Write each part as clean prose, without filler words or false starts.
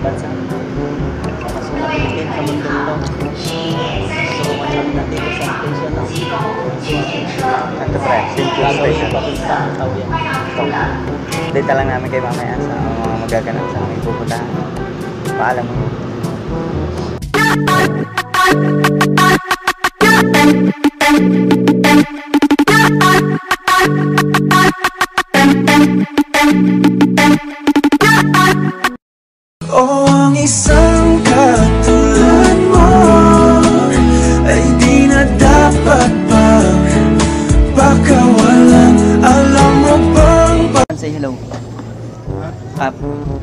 bansa. Masulit din sa mundo ito. So, masyado natin sa station na. Ito pre, Simple Station. Papunta ang tao yan. Dito lang namin kayo mamaya sa mga magaganap sa aming pupuntahan. Paalam mo. Oh, ang isang katulad mo ay di na dapat pang baka walang alam mo bang Say hello. Up.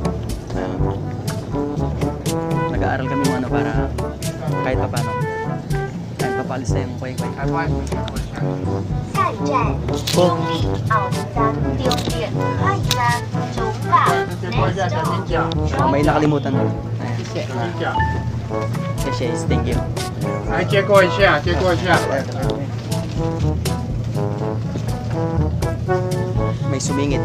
Nag-aaral kami ng ano para kahit pa paano. Kahit pa paalis na yung kway-kway. 下一站，青密奥三丁列汉山九法 May nakalimutan mo. Yes, thank you. 来接过一下，接过一下。 May sumingit.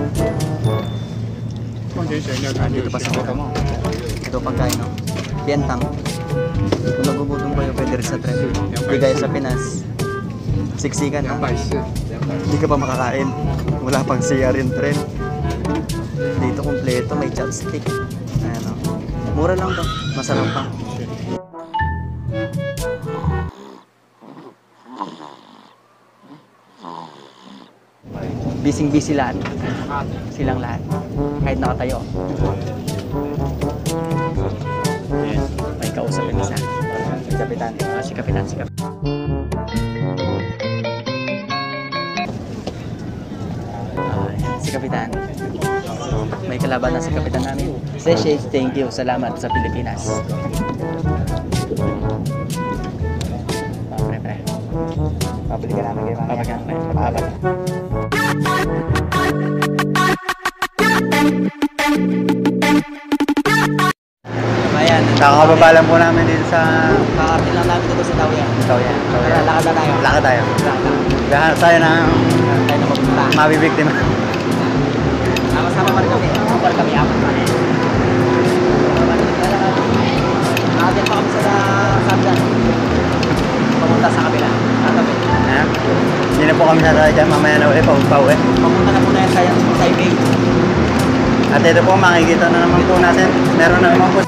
矿泉水你有看 Dito pa sa kuka mo. Ito pagkain, no? Biyentang. Kung nagugutom kayo, pwede rin sa tren. Hindi kaya sa Pinas. Siksikan, no? 240。 Hindi ka pa makakain. Wala pang CR yung tren. Dito kompleto, may chopstick. Ayan, no? Mura lang to. Masarap pa. Busy lahat. Silang lahat. Kahit nakatayo. May kausap yung isa. Si Kapitan. Si Kapitan. Si Kapitan. May kalaban na si Kapitan namin. Sessions, thank you. Salamat sa Pilipinas. Pre. Pabili ka namin kayo mamaya. Pabalik. Ayan. Kakababa lang po namin dito sa... Kakapin lang namin dito sa Taoyuan. Taoyuan. Lakad na tayo. Lakad tayo. Lahat tayo na mabibiktima. Sama-sama pa rin kami. Apat pa rin. Nakagyan pa kami sa Sabdan. Papunta sa kabila. Katabi. Hindi na po kami sasakay dyan. Mamaya na ulit. Pauwi. Papunta na po na yan sa Taipei. At ito po, makikita na naman po natin. Meron na naman po.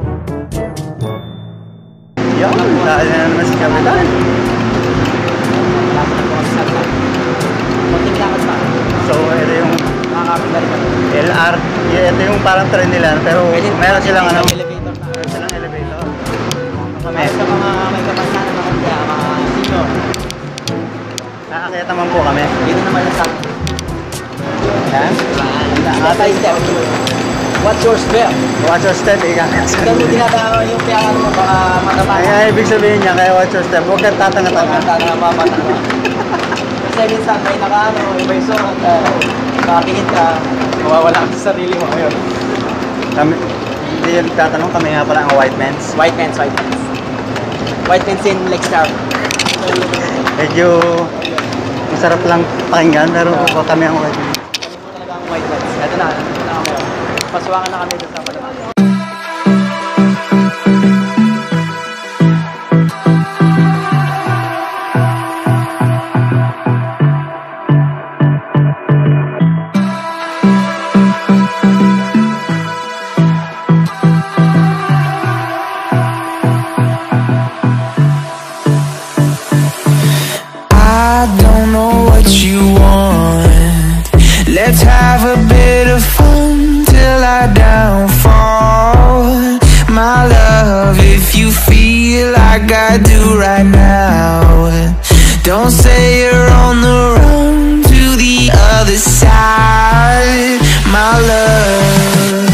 Yun, dahil na naman si Kapitan. Malapit na po kami sa Sabdan. Kunting lakad pa. So, ito yung Makakapin balik kami. LR. Ito yung parang train nila. Pero meron silang ano. Elevator na. Meron silang elevator. Para sa mga may kapansanan na kanya, mga senior. Nakakita naman po kami. Dito naman yung sa Yan. step by step. What's your step? Watch your step, ika. Ikaw mo dinadaan yung kaya mo baka matapang. Ay, ibig sabihin niya, kaya watch your step. Huwag kang tatanga-tanga. Kasi minsan may nakaano, may surat, nakatingin ka, mawawala ka sa sarili mo ngayon. Kami, hindi yung tatanong, kami nga pala ang white men's. White pants. White pants in Lexstar. Medyo masarap lang pakinggan, pero kami ang white men's. Kami po talaga ang white pants. Ito na kami. Paswakan na kami doon sa Palawan. Let's have a bit of fun till I downfall. My love, if you feel like I do right now, don't say you're on the run to the other side, my love.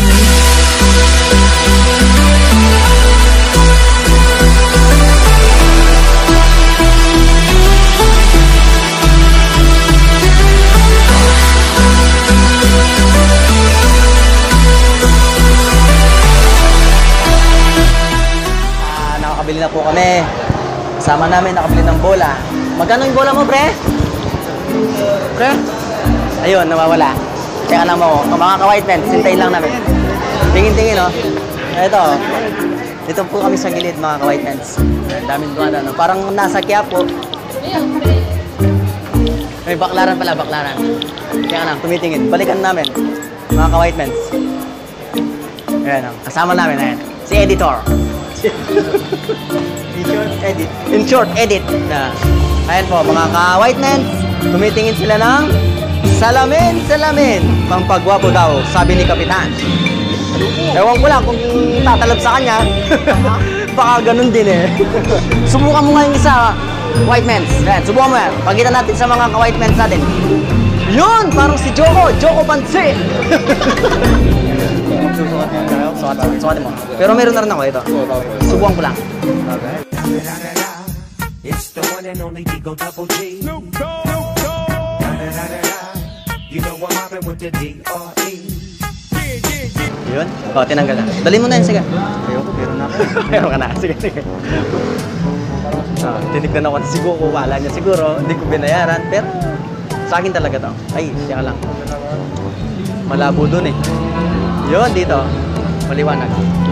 Nakabili na po kami. Kasama namin nakabili ng bola. Magkano yung bola mo, pre? Pre? Ayun, nawawala. Kaya alam mo, mga ka-white men, sintayin lang namin. Tingin-tingin, no? Dito po kami sa gilid mga ka-white mans. Daming duwan, ano. Parang nasa Quiapo. May baklaran pala, baklaran. Kaya lang, tumitingin. Balikan namin, mga ka-white mans. Ayan, kasama namin, ayan. Si Editor. In short, edit. Ayan po, mga ka-white mans. Tumitingin sila ng salamin. Pampagwapo daw, sabi ni Kapitan. Ewan ko lang kung tatalab sa kanya. Baka ganun din eh. Subukan mo nga yung isa, white mans. Ayan, subukan mo yan. Pagkita natin sa mga ka-white mans natin. Yun! Parang si Joko Pansi! Sukatin mo. Pero meron na rin ako ito. Subukan ko lang. It's the one and only Digo Double G. You know I'm mobbing with the D.R.E. Yun. O, tinanggal na. Dali mo na yun, sige. Ayoko, meron na ako. Meron ka na. Sige. Tinignan ako si Goku. Wala niya siguro. Hindi ko binayaran. Pero, sa akin talaga to. Ay, siya lang. Malabo dun eh. Yun, dito. Maliwanag.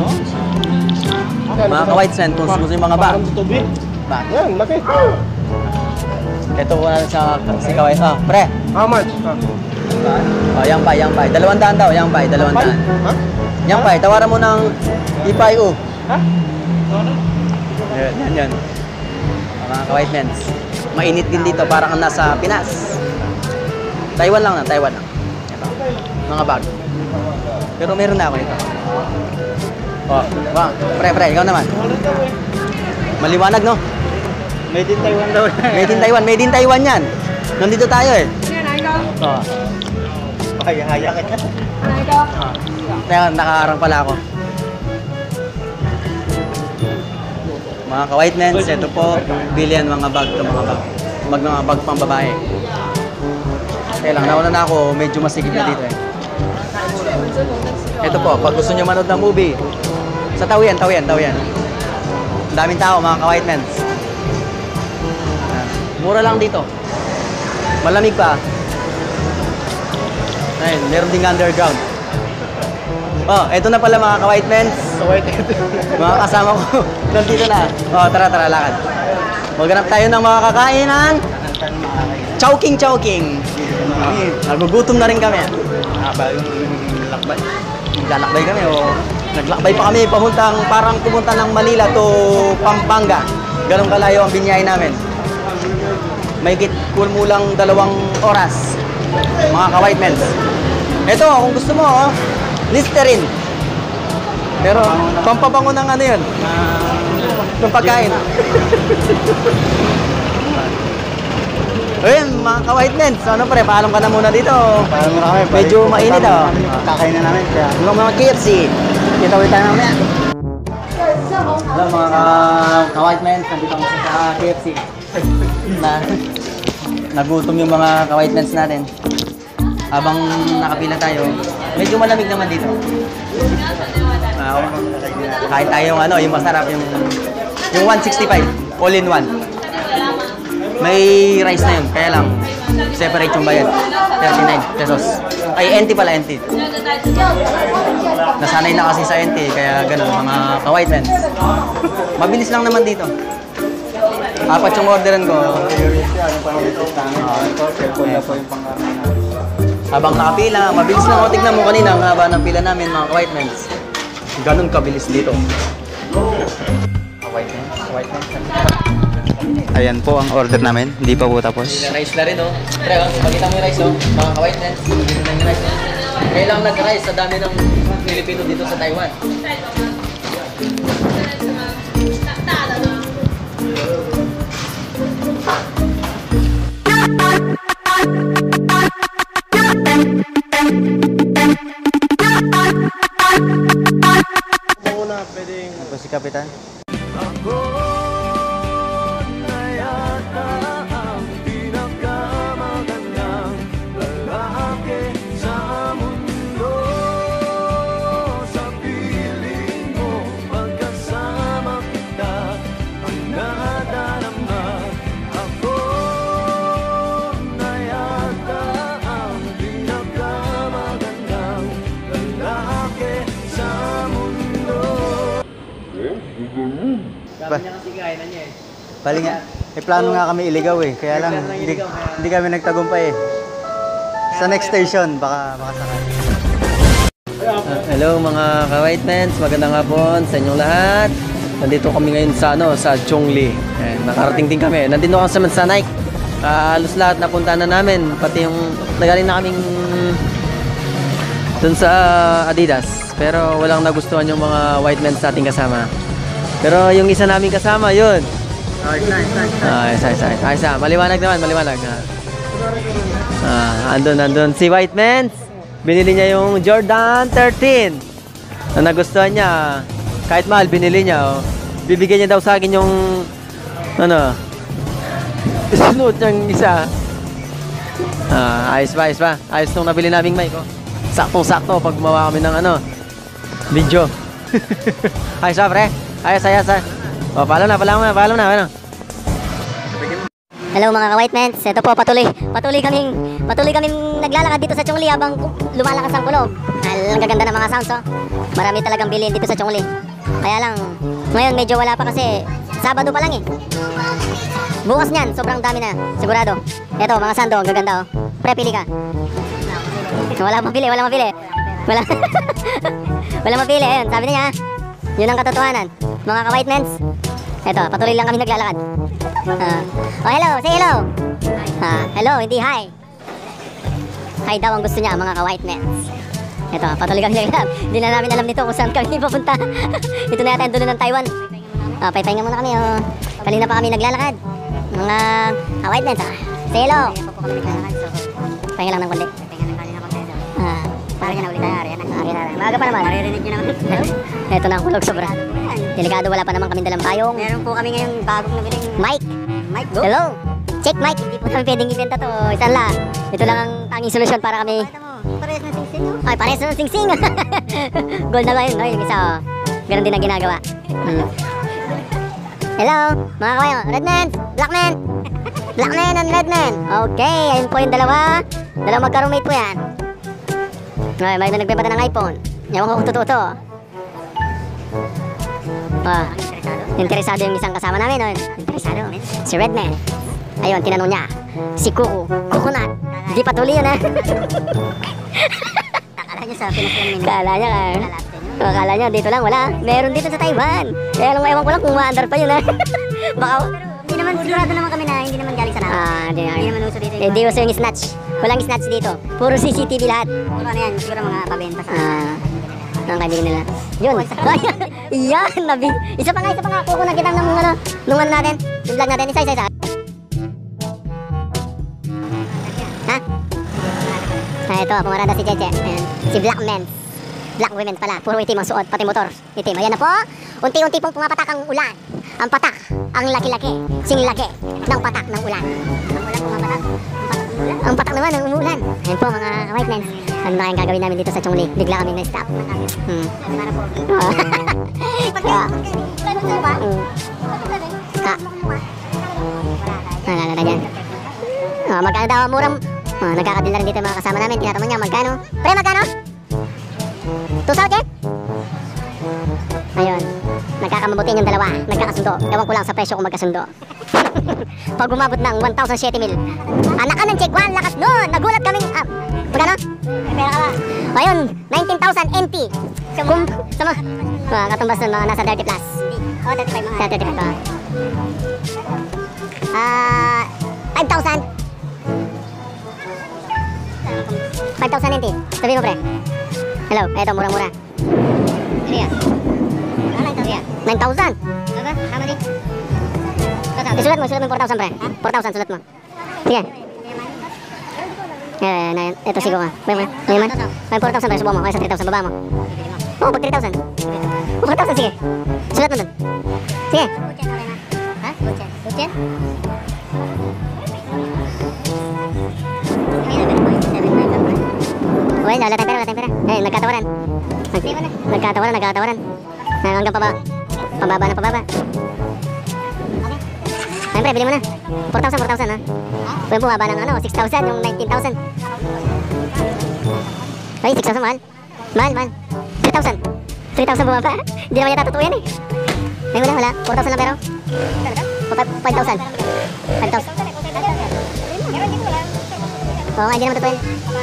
Mga ka-white sand, kung gusto yung mga bag. Bag. Yan, laki. Ito ko na sa si Kawai. Pre. How much? Yang pay. 200 daw, yang pay, 200. Ha? Yang pay, tawaran mo ng ipay o. Ha? Yan. Mga ka-white mans. Mainit din dito, parang nasa Pinas. Taiwan lang. Ito. Mga bag. Pero meron na ako ito. Pre, ikaw naman. Maliwanag, no? Made in Taiwan daw. Made in Taiwan yan. Nandito tayo eh. Haya kita. Kaya nakaharang pala ako. Mga ka-white mans, ito po, billion mga bag ito, mga bag pang babae. Kaya lang, nauna na ako, medyo masigit na dito eh. Ito po, pag gusto nyo manood ng movie, sa Tawian. Daming tao, mga ka-white mans. Mura lang dito. Malamig pa. Ayun, meron ding underground. Eto na pala mga ka-white mans. Mga kasama ko. Nandito na. Tara, lakad. Maghanap tayo ng mga kakainan. Chowking. Nagugutom na rin kami. Lakbay. Naglalakbay kami naglakbay pa kami parang pumunta ng Manila to Pampanga. Ganun kalayo ang binyahe namin. May kumulang 2 oras. Mga ka-white mans. Ito, kung gusto mo, Listerine. Pero, pampabango ng ano yun? Ng pagkain. Ayun, mga ka-white mans. Ano pre, paalam ka na muna dito. Parang muna kami. Medyo mainit Kakain na namin. Kaya. Yung mga KFC. Kita-kita na mamaya. Hello mga ka-white mans. Nandito ako sa KFC. Nagutom yung mga ka-white mans natin. Habang nakapila tayo, medyo malamig naman dito. Kain tayo yung masarap, yung 165, all in one. May rice na yun, kaya lang, separate yung bayad. 39 pesos. Ay, NT pala, NT. Nasanay na kasi sa NT, kaya ganun, mga ka-white mans. Mabilis lang naman dito. 4 yung orderan ko. Habang nakapila, mabilis lang ako. Tignan mo kanina, ang haba ng pila namin, mga ka-white mans. Ganun kabilis dito. White mans. Ayan po ang order namin. Hindi pa po tapos. Rice na rin, oh. Pre, pakita mo yung rice, oh. Mga ka-white mans, pakita mo yung rice. Kailang nag-rice sa dami ng Pilipino dito sa Taiwan. Ito si Kapitan. Sa mundo pa. Bali nga, may plano nga kami iligaw eh. Kaya lang, hindi kami nagtagumpay eh. Sa next station, baka sakali. Hello mga ka-white men, magandang hapon sa inyong lahat. Nandito kami ngayon sa Chongli. Nakarating din kami. Nandito kami sa Nike. Halos lahat napunta na namin, pati yung nagaling na kaming dun sa Adidas. Pero walang nagustuhan yung mga white men sa ating kasama. Pero yung isa namin kasama, yun. Ayos na. Maliwanag naman, maliwanag. Andun. Si white men, binili niya yung Jordan 13. Na nagustuhan niya. Kahit mahal, binili niya. Oh. Bibigyan niya daw sa akin yung sunuot niyang isa. Ayos ba? Ayos nung nabili naming mic. Oh. Saktong-sakto pag gumawa kami ng video. Ayos ba, pre? Ayos. O, paalam na. Hello mga ka-white men, ito po patuloy kaming naglalakad dito sa Chongli habang lumalakas ang kulog. Ang gaganda ng mga sounds, oh. Marami talagang bilhin dito sa Chongli. Kaya lang, ngayon medyo wala pa kasi Sabado pa lang eh. Bukas niyan, sobrang dami na, sigurado. Ito, mga sando, ang gaganda, oh. Pre, pili ka. Wala mapili. Wala mapili, ayun, sabi niya, yun ang katotohanan. Mga ka-white men, ito, patuloy lang kami naglalakad. Hello, say hello. Hello, hindi hi. Hi daw ang gusto niya, mga ka-white men. Ito, patuloy kami naglalakad. Hindi na namin alam nito kung saan kami papunta. Ito na yata yung dulo ng Taiwan. Paypahinga muna kami, oh. Kanina pa kami naglalakad. Mga ka-white men, say hello. Pahinga lang ng kundi. Parang yan na ulit tayo, Ariana. Maaga pa naman. Naririnig nyo naman. Ito na ang kulog sobra. Delikado, wala pa naman kami dalang payong. Meron po kami ngayon bagong nabiling mic. Go. Hello. Check mic. Hindi po kami pwedeng ibenta to. Isan lang. Ito lang ang tanging solusyon para kami. Parehas ng sing-sing. Ay, parehas ng sing-sing. Gold na line. No? Yung isa, oh. Meron din ang ginagawa. Hello. Mga kawayo. Redman. Blackman. Blackman and Redman. Okay. Ayun po yung dalawa. Dalawang magka-roommate po yan. May nagbebenta ng iPhone. Yawan ko kung totoo to. Interesado yung isang kasama namin, no? Interesado. Si Redman. Ayun, tinanong niya. Si Kuku. Kukunat. Di patuloy yun, ha? Akala niya sa Pilipinas. Akala niya, dito lang, wala. Meron dito sa Taiwan. Kaya lang, ewan ko lang kung ma-under pa yun, ha? Baka... Hindi naman, sigurado naman kami na hindi naman galing sa namin. Hindi naman uso dito. Hindi uso yung snatch. Walang snatch dito. Puro CCTV lahat. Puro ano yan, siguro mga pabenta sa... Ang kaibigan nila. Yun. Yan, isa pa nga. Kuko na kita nung ano natin. Yung vlog natin. Isa. Ha? Ito, pumarada si Cheche. Ayan. Si Black Men. Black women pala. Puro itim ang suot. Pati motor. Itim. Ayan na po. Unti-unti pong pumapatak ang ulan. Ang patak. Ang laki-laki. Singlaki ng patak ng ulan. Ang ulan pumapatak. Ang patak naman ng umulan. Ayan po mga white men. Ano na kayong gagawin namin dito sa Chongli? Bigla kami na-stop. Nalala dyan. Magkano daw murang... nagkakadil na rin dito yung mga kasama namin. Tinatanong niya magkano. Pre, magkano? 2,000? Ayun. Nagkakamabuti yung dalawa. Nagkakasundo. Ewan ko lang sa presyo kung magkasundo. Pag umabot ng 1,007 mil. Anak ka ng check 1, lakas nun. Nagulat kaming... magkano? Pera ka ba? Ayun, 19,000 NT. Kung sama... katumbas nun, mga nasa 30 plus. 35 mga. 35 ba? 5,000. 5,000 NT. Sabi mo, pre. Hello, eto, murang-mura. Ano yan? 9,000. 9,000? Tama din. Sulat mo 4,000, pre. 4,000, sulat mo. Sige. Ito siguro ka. May 4,000, pre. Subukan mo. Kaya sa 3,000, baba mo. Oo, pag 3,000. 4,000, sige. Sulat mo dun. Sige. Ha? Luchen? Well, wala tayong pera. Eh, nagkatawaran. Hanggang pababa na pababa. Siyempre, bili mo na. 4,000 ha. Pwede bumaba ng 6,000, yung 19,000. Ay, 6,000 mahal. Mahal. 3,000 bumaba. Hindi naman yata totoo yan eh. May wala. 4,000 lang pero. O, 5,000. 5,000. Oo nga, hindi naman totoo yun.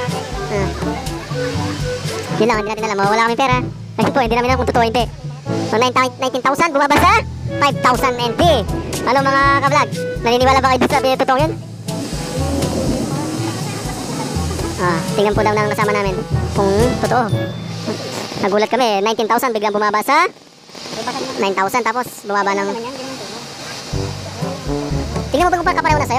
Yun lang, hindi natin alam. Wala kami pera. Kasi po, hindi namin alam kung totoo hindi. So, 19,000, bumaba sa 5,000 NT. Ano mga ka-vlog? Naniniwala ba kayo dito sa totoo yun? Tingnan po daw ng kasama namin kung totoo. Nagulat kami, 19,000 biglang bumaba sa 9,000 tapos bumaba ng... Tingnan mo ba kung kapareho na sa'yo?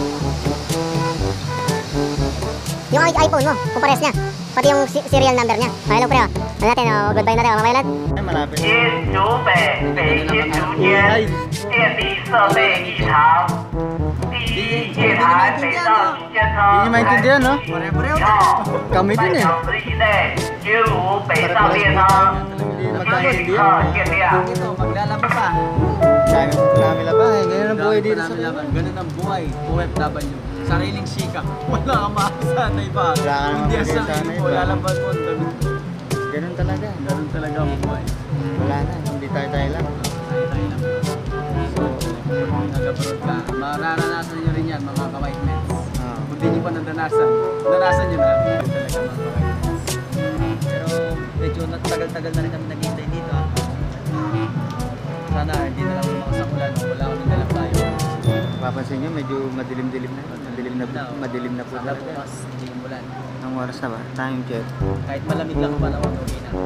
Yung iPhone mo, kung pares niya. Pati yung serial number niya. Hello pre, ano natin, goodbye na tayo, mamaya lang. Ay, malapit. 因竹北北新竹间电力设备异常，第一月台北上区间车 Hindi nyo maintindihan, no? Kami din eh. 半小时以内均无北上列车，立刻限量。 Ito, maglalaba pa. Marami labahin. Ganyan ang buhay dito sa... Ganun ang buhay. OFW. Sariling sikap. Wala kang makasanay pa. Wala ka naman Hindi ang makasanay sarili mo. pa. Lalabas mo. Ganun talaga. Ganun talaga ang buhay. Wala na. Hindi tayo lang. Tayo lang. So, kung nag-abroad ka, mararanasan nyo rin yan, mga ka-white men. Kung di nyo pa nadanasan, nanasan nyo na. Ganun talaga mga ka-white men. Pero medyo tagal-tagal na rin kami naghihintay dito. Sana hindi na lang makasakulan. Wala kami dalang tayo. Papansin nyo, medyo madilim-dilim na. Madilim na po Sana talaga. bukas, hindi umulan. Ang oras na ba? Time check. Kahit malamig lang ang panahon, okay na.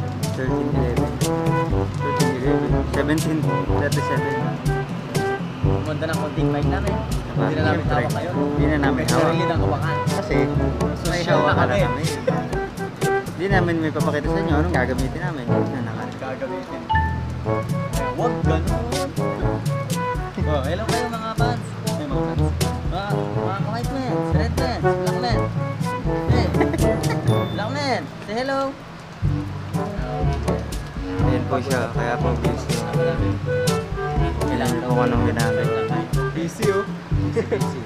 13:11. 17:37. Pumunta ng konting bike namin. Hindi na namin hawak ngayon. Hindi na namin hawak. Sarili ng kawakan. Kasi may Social hawak na na kami. kami. Hindi namin may papakita sa inyo anong gagamitin namin. Na naman. Gagamitin. Kaya huwag ganun. Oh, hello kayo mga fans. Ay, mga fans. Mga white men, red men, black men. Hey, black men, say hello. Ayan po siya. Kaya po busy. Kailangan po anong ginamit. Busy oh. Busy.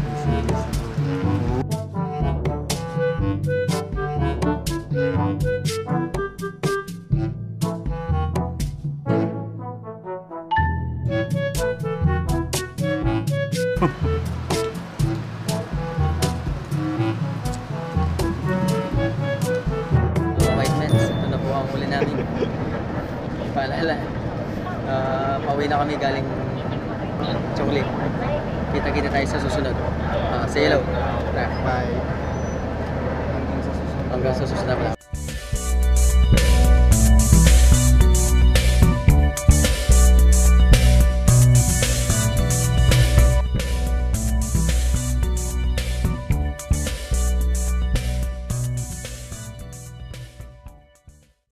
White men, ito na po ang huli namin. Paalala. Pauwi na kami galing chocolate. Kita-kita tayo sa susunod. Say hello. Bye. Hanggang sa susunod na pala.